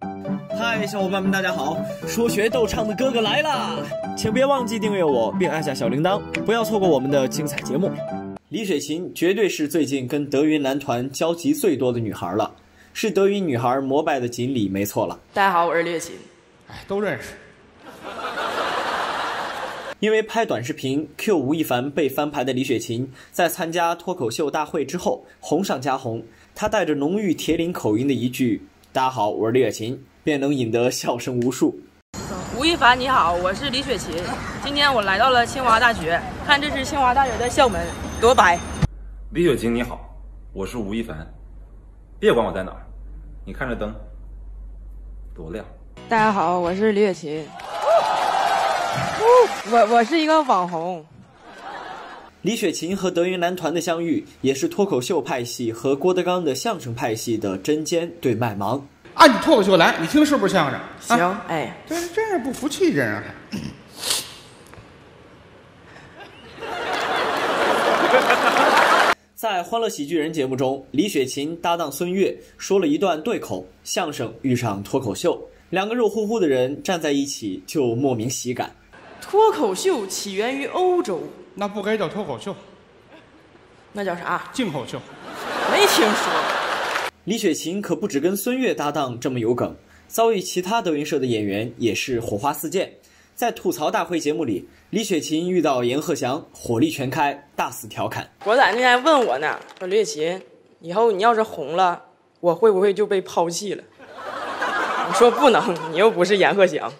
嗨，小伙伴们，大家好！说学逗唱的哥哥来啦！请别忘记订阅我，并按下小铃铛，不要错过我们的精彩节目。李雪琴绝对是最近跟德云男团交集最多的女孩了，是德云女孩膜拜的锦鲤，没错了。 大家好，我是李雪琴。 都认识。 因为拍短视频 Q 吴亦凡被翻牌的李雪琴，在参加脱口秀大会之后红上加红，她带着浓郁铁岭口音的一句“大家好，我是李雪琴”，便能引得笑声无数。 吴亦凡你好，我是李雪琴。今天我来到了清华大学，看这是清华大学的校门，多白。 李雪琴你好，我是吴亦凡。别管我在哪儿，你看这灯多亮。 大家好，我是李雪琴。我是一个网红。 李雪琴和德云男团的相遇，也是脱口秀派系和郭德纲的相声派系的针尖对麦芒。 按你脱口秀来，你听是不是相声？ 行， 啊、 哎， 真是不服气，这人还。 在《欢乐喜剧人》节目中，李雪琴搭档孙越说了一段对口相声遇上脱口秀，两个肉乎乎的人站在一起就莫名喜感。 脱口秀起源于欧洲， 那不该叫脱口秀， 那叫啥？ 进口秀。 没听说。 李雪琴可不只跟孙越搭档这么有梗，遭遇其他德云社的演员也是火花四溅。在吐槽大会节目里，李雪琴遇到阎鹤祥，火力全开，大肆调侃。 国仔那天问我呢，说李雪琴，以后你要是红了，我会不会就被抛弃了？我说不能，你又不是阎鹤祥。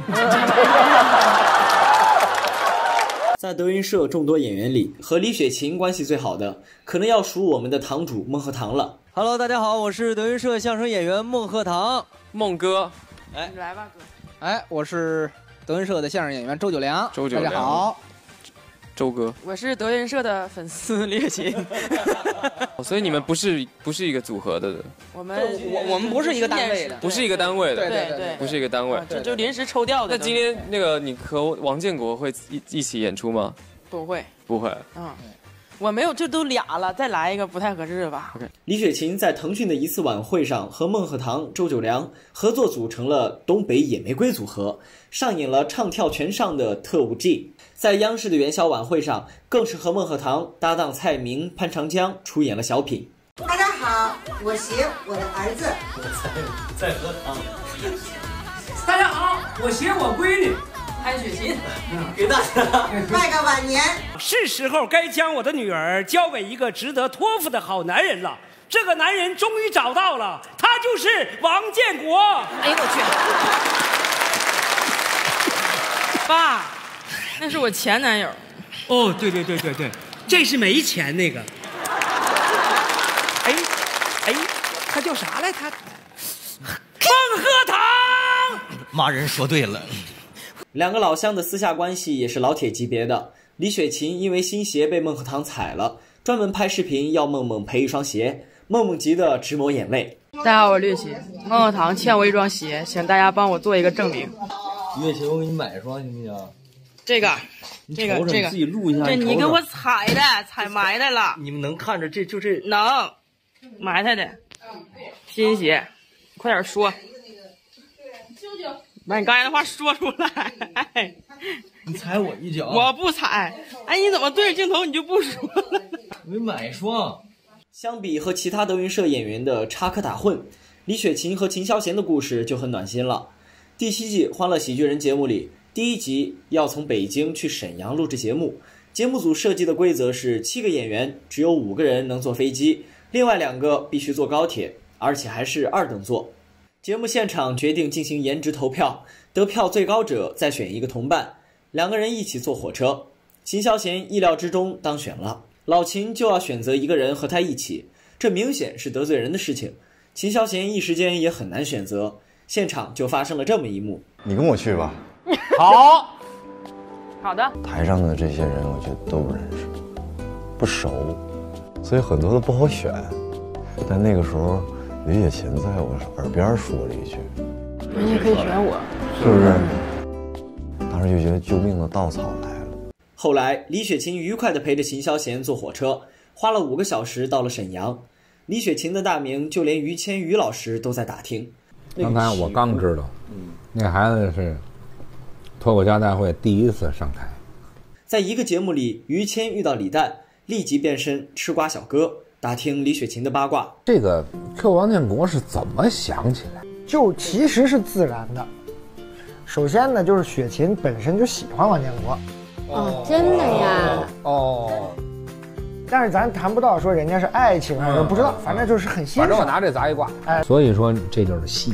在德云社众多演员里，和李雪琴关系最好的，可能要数我们的堂主孟鹤堂了。 Hello， 大家好，我是德云社相声演员孟鹤堂， 孟哥。 哎，你来吧，哥。 哎，我是德云社的相声演员周九良。 周九良， 大家好。 周哥， 我是德云社的粉丝李雪琴。 所以你们不是一个组合的， 我们不是一个单位的， 不是一个单位的， 对， 不是一个单位， 就临时抽调的。 那今天那个你和王建国会一起演出吗？ 不会， 不会。 我没有，这都俩了，再来一个不太合适吧？ OK。 李雪琴在腾讯的一次晚会上和孟鹤堂、周九良合作组成了东北野玫瑰组合，上演了唱跳全上的特务 G。在央视的元宵晚会上，更是和孟鹤堂搭档蔡明、潘长江出演了小品。 大家好，我携我的儿子。 在喝汤。 大家好，我携我闺女。 潘雪琴， 给大家拜个晚年。 是时候该将我的女儿交给一个值得托付的好男人了。这个男人终于找到了，他就是王建国。 哎呦我去！爸，那是我前男友。 哦，对，这是没钱那个。哎，他叫啥来？他孟鹤堂。 骂人说对了。 两个老乡的私下关系也是老铁级别的。李雪琴因为新鞋被孟鹤堂踩了，专门拍视频要梦梦赔一双鞋，梦梦急得直抹眼泪。 大家好，我是李雪琴，孟鹤堂欠我一双鞋，请大家帮我做一个证明。 李雪琴，我给你买一双行不行？ 这个， 你自己录一下。 这你给我踩埋汰了。 你们能看着这就这能埋汰的新鞋，快点说。把你刚才的话说出来。 你踩我一脚。 我不踩。哎，你怎么对着镜头你就不说了？ 我给你买一双。 相比和其他德云社演员的插科打诨，李雪琴和秦霄贤的故事就很暖心了。第7季《欢乐喜剧人》节目里，第1集要从北京去沈阳录制节目，节目组设计的规则是7个演员只有5个人能坐飞机，另外2个必须坐高铁，而且还是2等座。节目现场决定进行颜值投票，得票最高者再选一个同伴，2个人一起坐火车。秦霄贤意料之中当选了，老秦就要选择一个人和他一起，这明显是得罪人的事情。秦霄贤一时间也很难选择，现场就发生了这么一幕： 你跟我去吧。 好的。 台上的这些人，我觉得都不认识，不熟，所以很多都不好选。但那个时候，李雪琴在我耳边说了一句：“ 你也可以选我。” 是不是？当时就觉得救命的稻草来了。 后来，李雪琴愉快地陪着秦霄贤坐火车，花了5个小时到了沈阳。李雪琴的大名，就连于谦于老师都在打听。 刚才我刚知道，那孩子是脱口秀大会第一次上台。 在一个节目里，于谦遇到李诞，立即变身吃瓜小哥，打听李雪琴的八卦。 这个 Q 王建国是怎么想起来？ 就其实是自然的。首先呢，就是雪琴本身就喜欢王建国。 哦，真的呀？ 哦。但是咱谈不到说人家是爱情还是不知道，反正就是很欣赏。 反正我拿这砸一卦。哎，所以说这就是戏。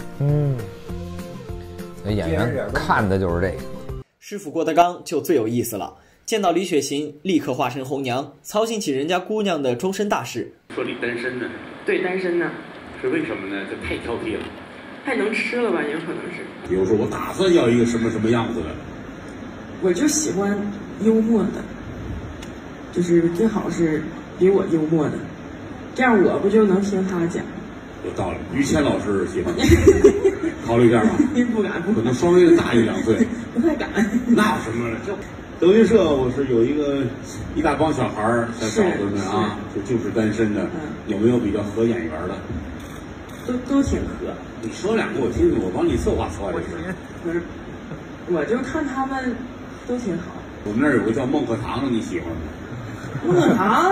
那演员看的就是这个。 师傅郭德纲就最有意思了，见到李雪琴立刻化身红娘，操心起人家姑娘的终身大事。 说你单身呢？ 对，单身呢。 是为什么呢？这太挑剔了。 太能吃了吧？有可能是。 比如说，我打算要一个什么什么样子的。 我就喜欢幽默的，就是最好是比我幽默的，这样我不就能听他讲？ 有道理。于谦老师喜欢，考虑一下吧。 不敢， 可能稍微大1-2岁。 不太敢。 那有什么了？德云社我是有一大帮小孩儿，小嫂子们啊，就是单身的，有没有比较合眼缘的？ 都挺合。 你说2个我听听，我帮你策划策划这事。 不是，我就看他们都挺好。 我们那儿有个叫孟鹤堂的，你喜欢吗？ 孟鹤堂，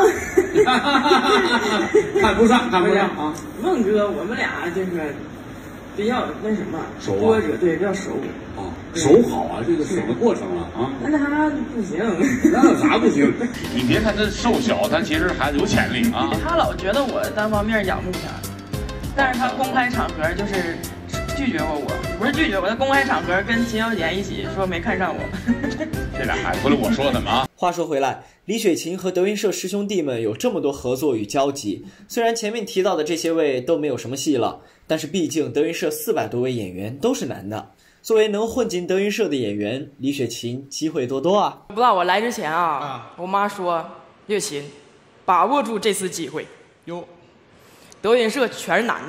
看不上啊！ 孟哥，我们俩就是比较那什么， 波折，对，比较熟啊，熟好啊，这个省的过程了啊。 那他不行， 那啥不行？你别看他瘦小，他其实还有潜力啊。 他老觉得我单方面仰慕他，但是他公开场合就是拒绝过我，不是拒绝我，在公开场合跟秦小贤一起说没看上我。 这俩孩子不是我说的吗？ 话说回来，李雪琴和德云社师兄弟们有这么多合作与交集，虽然前面提到的这些位都没有什么戏了，但是毕竟德云社400多位演员都是男的，作为能混进德云社的演员，李雪琴机会多多啊。 不知道我来之前我妈说，雪琴把握住这次机会，德云社全是男的。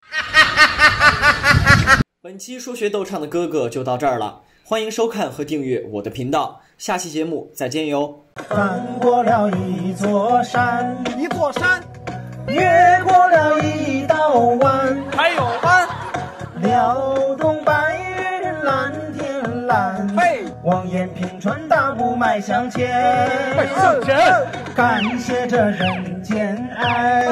本期说学逗唱的哥哥就到这儿了，欢迎收看和订阅我的频道，下期节目再见哟。 翻过了一座山，越过了一道湾， 还有湾， 撩动白云蓝天蓝，望眼平川大步迈向前，感谢这人间爱。